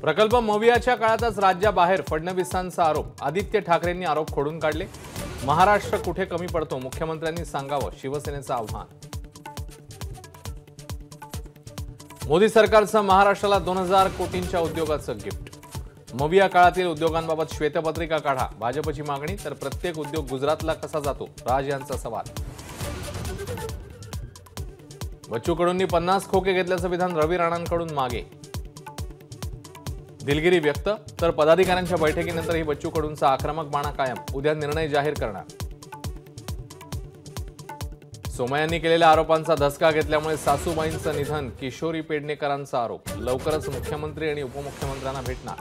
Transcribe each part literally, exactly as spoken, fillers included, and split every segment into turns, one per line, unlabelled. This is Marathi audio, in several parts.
प्रकल्प मोवियाच्या काळातच राज्याबाहेर फडणवीसांचा आरोप। आदित्य ठाकरेंनी आरोप खोडून काढले। महाराष्ट्र कुठे कमी पडतो मुख्यमंत्र्यांनी सांगावं, शिवसेनेचं आव्हान। मोदी सरकारचं महाराष्ट्राला दोन हजार कोटींच्या उद्योगाचं गिफ्ट। मोविया काळातील उद्योगांबाबत श्वेतपत्रिका काढा, भाजपची मागणी। तर प्रत्येक उद्योग गुजरातला कसा जातो, राज यांचा सवाल। बच्चू कडूंनी पन्नास खोके घेतल्याचं विधान रवी राणांकडून मागे। दिलगिरी व्यक्त। तर पदाधिकाऱ्यांच्या बैठकीनंतरही बच्चू कडूंचा आक्रमक बाणा कायम, उद्या निर्णय जाहीर करणार। सोमय्यांनी केलेल्या आरोपांचा धसका घेतल्यामुळे सासूबाईंचं निधन, किशोरी पेडणेकरांचा आरोप। लवकरच मुख्यमंत्री आणि उपमुख्यमंत्र्यांना भेटणार।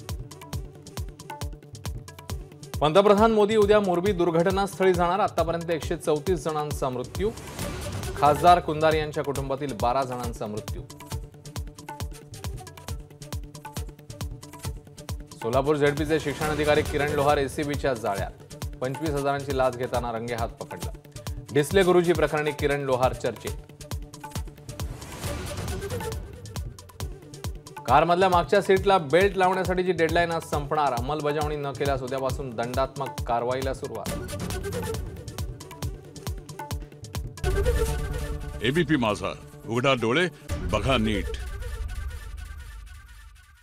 पंतप्रधान मोदी उद्या मोरबी दुर्घटनास्थळी जाणार। आतापर्यंत एकशे चौतीस जणांचा मृत्यू। खासदार कुंदार यांच्या कुटुंबातील बारा जणांचा मृत्यू। सोलापूर झेडपीचे शिक्षण अधिकारी किरण लोहार एसीबीच्या जाळ्यात। पंचवीस हजारांची लाच घेताना रंगेहात पकडला। डिसले गुरुजी प्रकरणी किरण लोहार चर्चेत। कारमधल्या मागच्या सीटला बेल्ट लावण्यासाठीची डेडलाईन आज संपणार। अंमलबजावणी न केल्यास उद्यापासून दंडात्मक कारवाईला सुरुवात।
एबीपी माझा, उघडा डोळे बघा नीट।